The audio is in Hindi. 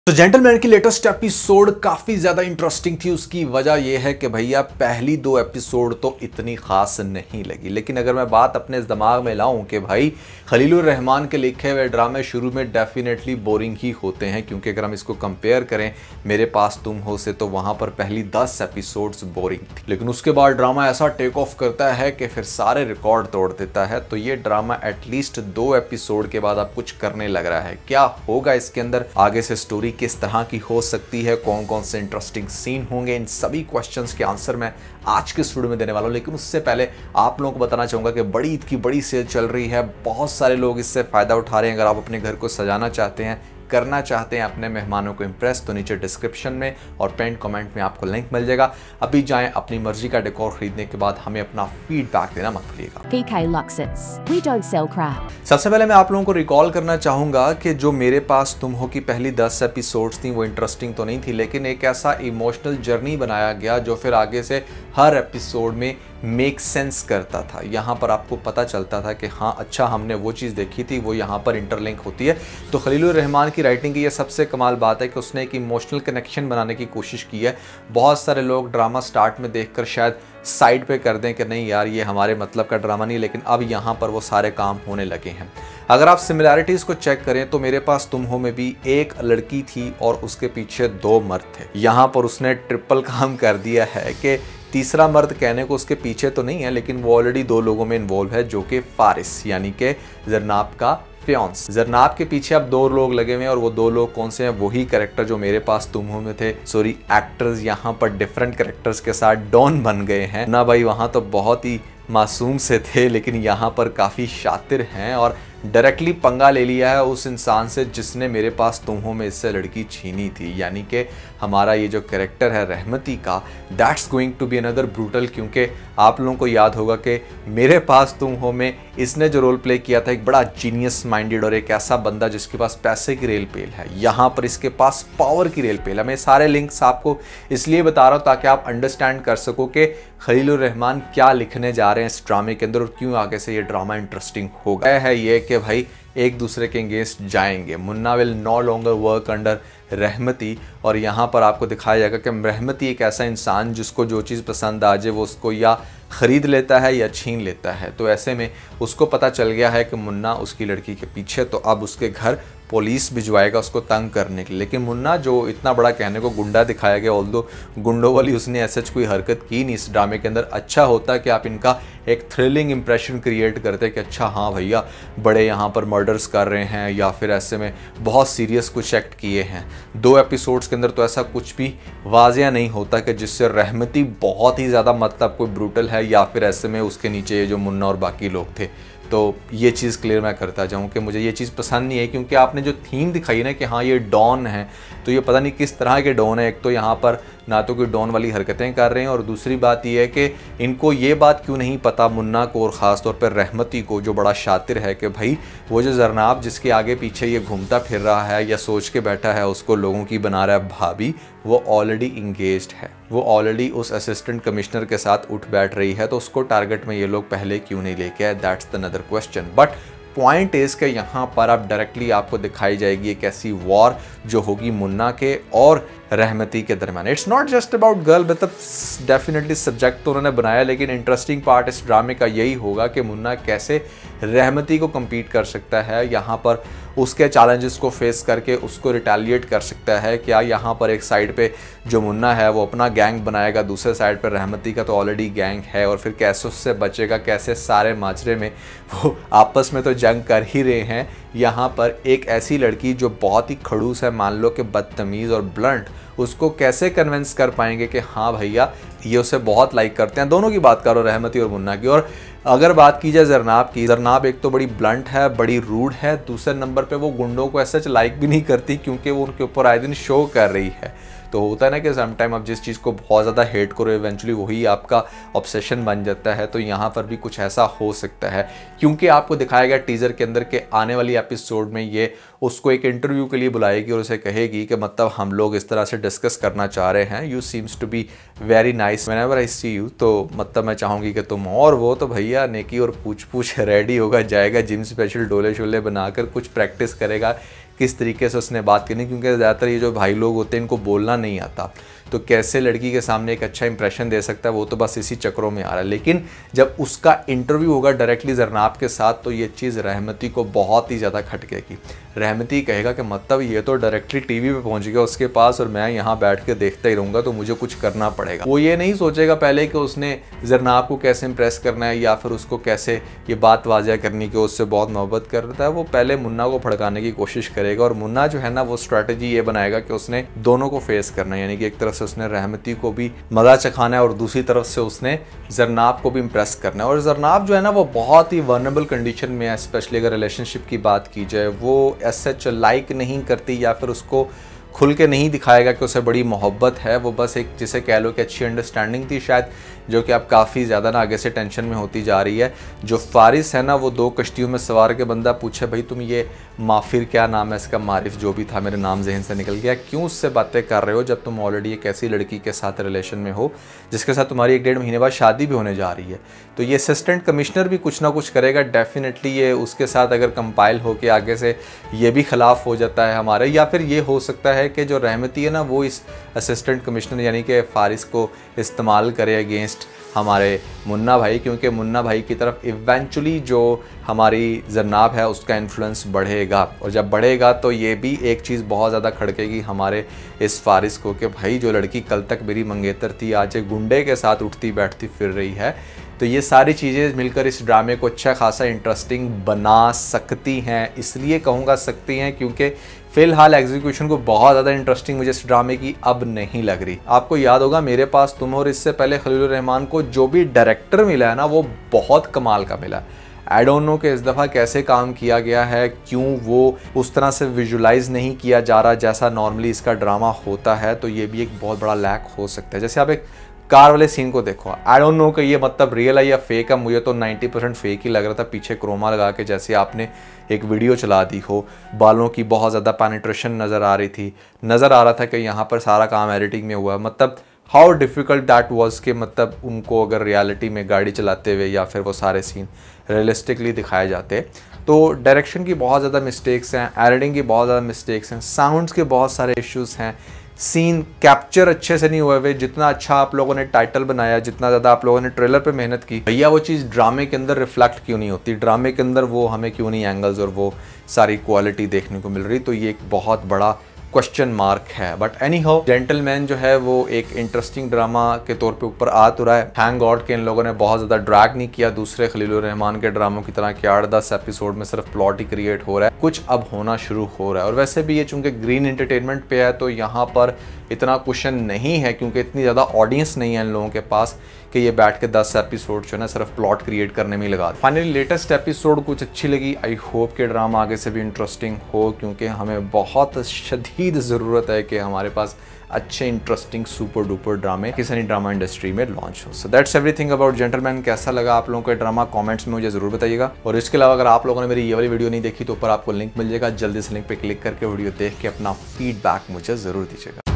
तो जेंटलमैन की लेटेस्ट एपिसोड काफ़ी ज़्यादा इंटरेस्टिंग थी। उसकी वजह यह है कि भैया पहली दो एपिसोड तो इतनी ख़ास नहीं लगी, लेकिन अगर मैं बात अपने दिमाग में लाऊं कि भाई खलीलुर रहमान के लिखे हुए ड्रामे शुरू में डेफिनेटली बोरिंग ही होते हैं, क्योंकि अगर हम इसको कंपेयर करें मेरे पास तुम हो से तो वहाँ पर पहली 10 एपिसोड्स बोरिंग थी, लेकिन उसके बाद ड्रामा ऐसा टेक ऑफ करता है कि फिर सारे रिकॉर्ड तोड़ देता है। तो ये ड्रामा एटलीस्ट 2 एपिसोड के बाद अब कुछ करने लग रहा है। क्या होगा इसके अंदर, आगे से स्टोरी किस तरह की हो सकती है, कौन कौन से इंटरेस्टिंग सीन होंगे, इन सभी क्वेश्चंस के आंसर मैं आज के इस वीडियो में देने वाला हूं। लेकिन उससे पहले आप लोगों को बताना चाहूंगा कि बड़ी ईद की बड़ी सेल चल रही है, बहुत सारे लोग इससे फायदा उठा रहे हैं। अगर आप अपने घर को सजाना चाहते हैं, करना चाहते हैं अपने मेहमानों को इंप्रेस, तो नीचे डिस्क्रिप्शन में और पेंट कमेंट में आपको लिंक मिल जाएगा। अभी जाएं, अपनी मर्जी का डेकोर खरीदने के बाद हमें अपना फीडबैक देना मत भूलिएगा। PK Luxus. We don't sell crap. सबसे पहले मैं आप लोगों को रिकॉल करना चाहूँगा कि जो मेरे पास तुम हो की पहली 10 एपिसोड्स थी वो इंटरेस्टिंग तो नहीं थी, लेकिन एक ऐसा इमोशनल जर्नी बनाया गया जो फिर आगे से हर एपिसोड में मेक सेंस करता था। यहाँ पर आपको पता चलता था कि हाँ अच्छा हमने वो चीज़ देखी थी वो यहाँ पर इंटरलिंक होती है। तो खलीलुर रहमान की राइटिंग की ये सबसे कमाल बात है कि उसने एक इमोशनल कनेक्शन बनाने की कोशिश की है। बहुत सारे लोग ड्रामा स्टार्ट में देखकर शायद साइड पे कर दें कि नहीं यार ये हमारे मतलब का ड्रामा नहीं, लेकिन अब यहाँ पर वो सारे काम होने लगे हैं। अगर आप सिमिलैरिटीज़ को चेक करें तो मेरे पास तुम हो में भी एक लड़की थी और उसके पीछे 2 मर्द थे। यहाँ पर उसने ट्रिपल काम कर दिया है कि तीसरा मर्द कहने को उसके पीछे तो नहीं है, लेकिन वो ऑलरेडी 2 लोगों में इन्वॉल्व है, जो कि फारिस यानी कि जरनाब का फियांस। जरनाब के पीछे अब 2 लोग लगे हुए हैं और वो 2 लोग कौन से हैं? वही कैरेक्टर जो मेरे पास तुम हो में थे। सॉरी, एक्टर्स यहाँ पर डिफरेंट कैरेक्टर्स के साथ डॉन बन गए हैं ना भाई। वहाँ तो बहुत ही मासूम से थे, लेकिन यहाँ पर काफ़ी शातिर हैं और डायरेक्टली पंगा ले लिया है उस इंसान से जिसने मेरे पास तुम हो में इससे लड़की छीनी थी। यानी कि हमारा ये जो कैरेक्टर है रहमती का, that's going to be another brutal. क्योंकि आप लोगों को याद होगा कि मेरे पास तुम हो में इसने जो रोल प्ले किया था एक बड़ा जीनियस माइंडेड और एक ऐसा बंदा जिसके पास पैसे की रेल पेल है, यहाँ पर इसके पास पावर की रेल पेल है। मैं सारे लिंक्स आपको इसलिए बता रहा हूँ ताकि आप अंडरस्टैंड कर सको कि खलीलुर रहमान क्या लिखने जा रहे हैं इस ड्रामे के अंदर और क्यों आगे से ये ड्रामा इंटरेस्टिंग होगा। है ये कि भाई एक दूसरे के अगेंस्ट जाएंगे। Munna will no longer work under Rahmati, और यहाँ पर आपको दिखाया जाएगा कि रहमती एक ऐसा इंसान जिसको जो चीज़ पसंद आ जाए वो उसको या ख़रीद लेता है या छीन लेता है। तो ऐसे में उसको पता चल गया है कि मुन्ना उसकी लड़की के पीछे, तो अब उसके घर पुलिस भिजवाएगा उसको तंग करने के लिए। लेकिन मुन्ना जो इतना बड़ा कहने को गुंडा दिखाया गया, ऑल्दो गुंडों वाली उसने ऐसा कोई हरकत की नहीं इस ड्रामे के अंदर। अच्छा होता कि आप इनका एक थ्रिलिंग इंप्रेशन क्रिएट करते कि अच्छा हाँ भैया बड़े यहाँ पर मर्डर्स कर रहे हैं या फिर ऐसे में बहुत सीरियस कुछ एक्ट किए हैं। 2 एपिसोड्स के अंदर तो ऐसा कुछ भी वाज़िया नहीं होता कि जिससे रहमती बहुत ही ज़्यादा मतलब कोई ब्रूटल है या फिर ऐसे में उसके नीचे ये जो मुन्ना और बाकी लोग थे। तो ये चीज़ क्लियर मैं करता जाऊँ कि मुझे ये चीज़ पसंद नहीं है, क्योंकि आपने जो थीम दिखाई ना कि हाँ ये डॉन है, तो ये पता नहीं किस तरह के डॉन है। एक तो यहाँ पर ना तो कोई डॉन वाली हरकतें कर रहे हैं, और दूसरी बात ये है कि इनको ये बात क्यों नहीं पता मुन्ना को और ख़ास तौर पर रहमती को जो बड़ा शातिर है कि भाई वो जो जरनाब जिसके आगे पीछे ये घूमता फिर रहा है या सोच के बैठा है उसको लोगों की बना रहा है भाभी, वो ऑलरेडी इंगेज्ड है, वो ऑलरेडी उस असिस्टेंट कमिश्नर के साथ उठ बैठ रही है। तो उसको टारगेट में ये लोग पहले क्यों नहीं लेके आए? That's the another question. But point is कि यहाँ पर अब डायरेक्टली आपको दिखाई जाएगी एक ऐसी वॉर जो होगी मुन्ना के और रहमती के दरमियान। It's not just about girl, मतलब डेफिनेटली सब्जेक्ट तो उन्होंने बनाया, लेकिन इंटरेस्टिंग पार्ट इस ड्रामे का यही होगा कि मुन्ना कैसे रहमती को compete कर सकता है, यहाँ पर उसके चैलेंजेस को फेस करके उसको रिटेलिएट कर सकता है। क्या यहाँ पर एक साइड पे जो मुन्ना है वो अपना गैंग बनाएगा, दूसरे साइड पर रहमती का तो ऑलरेडी गैंग है, और फिर कैसे उससे बचेगा, कैसे सारे माजरे में वो आपस में तो जंग कर ही रहे हैं। यहाँ पर एक ऐसी लड़की जो बहुत ही खड़ूस है, मान लो कि बदतमीज़ और ब्लंट, उसको कैसे कन्विंस कर पाएंगे कि हाँ भैया ये उसे बहुत लाइक करते हैं। दोनों की बात करो, रहमती और मुन्ना की। और अगर बात की जाए जरनाब की, जरनाब एक तो बड़ी ब्लंट है, बड़ी रूड है, दूसरे नंबर पे वो गुंडों को ऐसा लाइक भी नहीं करती क्योंकि वो उनके ऊपर आए दिन शो कर रही है। तो होता है ना कि समटाइम आप जिस चीज़ को बहुत ज़्यादा हेट करो इवेंचुअली वही आपका ऑब्सेशन बन जाता है। तो यहाँ पर भी कुछ ऐसा हो सकता है, क्योंकि आपको दिखाया गया टीज़र के अंदर के आने वाली एपिसोड में ये उसको एक इंटरव्यू के लिए बुलाएगी और उसे कहेगी कि मतलब हम लोग इस तरह से डिस्कस करना चाह रहे हैं, you seems to be very nice whenever I see you. तो मतलब मैं चाहूँगी कि तुम, और वो तो भैया नेकी और पूछ पूछ रेडी होगा, जाएगा जिम स्पेशल डोले शोले बनाकर कुछ प्रैक्टिस करेगा किस तरीके से उसने बात करनी, क्योंकि ज़्यादातर ये जो भाई लोग होते हैं इनको बोलना नहीं आता, तो कैसे लड़की के सामने एक अच्छा इंप्रेशन दे सकता है वो तो बस इसी चक्रों में आ रहा है। लेकिन जब उसका इंटरव्यू होगा डायरेक्टली ज़रनाब के साथ तो ये चीज़ रहमती को बहुत ही ज़्यादा खटकेगी। रहमती कहेगा कि मतलब ये तो डायरेक्टली टीवी पे पहुंच गया उसके पास और मैं यहाँ बैठ के देखता ही रहूँगा, तो मुझे कुछ करना पड़ेगा। वो ये नहीं सोचेगा पहले कि उसने ज़रनाब को कैसे इंप्रेस करना है या फिर उसको कैसे ये बात वाज़ह करनी कि उससे बहुत मोहब्बत करता है। वो पहले मुन्ना को भड़काने की कोशिश करेगा और मुन्ना जो है ना वो स्ट्रैटेजी ये बनाएगा कि उसने दोनों को फेस करना है, यानी कि एक तरफ से उसने रहमती को भी मज़ा चखाना है और दूसरी तरफ से उसने ज़रनाब को भी इम्प्रेस करना है। और ज़रनाब जो है ना वो बहुत ही वल्नरेबल कंडीशन में है, स्पेशली अगर रिलेशनशिप की बात की जाए। वो सच लाइक नहीं करती या फिर उसको खुल के नहीं दिखाएगा कि उसे बड़ी मोहब्बत है, वो बस एक जिसे कह लो कि अच्छी अंडरस्टैंडिंग थी शायद, जो कि अब काफ़ी ज़्यादा ना आगे से टेंशन में होती जा रही है। जो फारिस है ना वो 2 कश्तियों में सवार के बंदा पूछे भाई तुम ये माफिर, क्या नाम है इसका, मारिफ जो भी था, मेरे नाम जहन से निकल गया, क्यों उससे बातें कर रहे हो जब तुम ऑलरेडी एक ऐसी लड़की के साथ रिलेशन में हो जिसके साथ तुम्हारी 1-1.5 महीने बाद शादी भी होने जा रही है। तो ये असिस्टेंट कमिश्नर भी कुछ ना कुछ करेगा डेफिनेटली। ये उसके साथ अगर कंपाइल हो के आगे से ये भी खिलाफ हो जाता है हमारे, या फिर ये हो सकता है कि जो रहमती है ना वो इस असिस्टेंट कमिश्नर यानी कि फारिस को इस्तेमाल करे अगेंस्ट हमारे मुन्ना भाई, क्योंकि मुन्ना भाई की तरफ इवेंचुअली जो हमारी ज़रनाब है उसका इन्फ्लुएंस बढ़ेगा। और जब बढ़ेगा तो ये भी एक चीज़ बहुत ज़्यादा खड़केगी हमारे इस फारिस को कि भाई जो लड़की कल तक मेरी मंगेतर थी आज एक गुंडे के साथ उठती बैठती फिर रही है। तो ये सारी चीज़ें मिलकर इस ड्रामे को अच्छा खासा इंटरेस्टिंग बना सकती हैं। इसलिए कहूँगा सकती हैं क्योंकि फ़िलहाल एग्जीक्यूशन को बहुत ज़्यादा इंटरेस्टिंग मुझे इस ड्रामे की अब नहीं लग रही। आपको याद होगा मेरे पास तुम और इससे पहले खलीलुर रहमान को जो भी डायरेक्टर मिला है ना वो बहुत कमाल का मिला। आई डोंट नो कि इस दफ़ा कैसे काम किया गया है, क्यों वो उस तरह से विजुलाइज नहीं किया जा रहा जैसा नॉर्मली इसका ड्रामा होता है। तो ये भी एक बहुत बड़ा लैक हो सकता है। जैसे आप एक कार वाले सीन को देखो, आई डोंट नो कि ये मतलब रियल है या फेक है, मुझे तो 90% फेक ही लग रहा था। पीछे क्रोमा लगा के जैसे आपने एक वीडियो चला दी हो, बालों की बहुत ज़्यादा पेनिट्रेशन नज़र आ रही थी, नज़र आ रहा था कि यहाँ पर सारा काम एडिटिंग में हुआ है। मतलब हाउ डिफ़िकल्ट दैट वाज कि मतलब उनको अगर रियलिटी में गाड़ी चलाते हुए या फिर वो सारे सीन रियलिस्टिकली दिखाए जाते। तो डायरेक्शन की बहुत ज़्यादा मिस्टेक्स हैं, एडिटिंग की बहुत ज़्यादा मिस्टेक्स हैं, साउंड्स के बहुत सारे इश्यूज़ हैं, सीन कैप्चर अच्छे से नहीं हुए हुए। जितना अच्छा आप लोगों ने टाइटल बनाया, जितना ज़्यादा आप लोगों ने ट्रेलर पे मेहनत की, भैया वो चीज़ ड्रामे के अंदर रिफ्लेक्ट क्यों नहीं होती, ड्रामे के अंदर वो हमें क्यों नहीं एंगल्स और वो सारी क्वालिटी देखने को मिल रही। तो ये एक बहुत बड़ा क्वेश्चन मार्क है। बट एनी हाउ जेंटलमैन जो है वो एक इंटरेस्टिंग ड्रामा के तौर पे ऊपर आ तो रहा है। थैंक गॉड के इन लोगों ने बहुत ज़्यादा ड्रैग नहीं किया दूसरे खलीलुर रहमान के ड्रामों की तरह कि 8-10 एपिसोड में सिर्फ प्लॉट ही क्रिएट हो रहा है, कुछ अब होना शुरू हो रहा है। और वैसे भी ये चूंकि ग्रीन एंटरटेनमेंट पे है तो यहाँ पर इतना क्वेश्चन नहीं है क्योंकि इतनी ज़्यादा ऑडियंस नहीं है इन लोगों के पास कि ये बैठ के 10 एपिसोड जो है ना सिर्फ प्लॉट क्रिएट करने में लगा। फाइनली लेटेस्ट एपिसोड कुछ अच्छी लगी। आई होप कि ड्रामा आगे से भी इंटरेस्टिंग हो, क्योंकि हमें बहुत शदीद ज़रूरत है कि हमारे पास अच्छे इंटरेस्टिंग सुपर डुपर ड्रामे किसी भी ड्रामा इंडस्ट्री में लॉन्च हो। So that's everything about gentleman. कैसा लगा आप लोगों को ड्रामा कमेंट्स में मुझे ज़रूर बताइएगा। और इसके अलावा अगर आप लोगों ने मेरी ये वाली वीडियो नहीं देखी तो ऊपर आपको लिंक मिल जाएगा, जल्दी से लिंक पे क्लिक करके वीडियो देख के अपना फीडबैक मुझे ज़रूर दीजिएगा।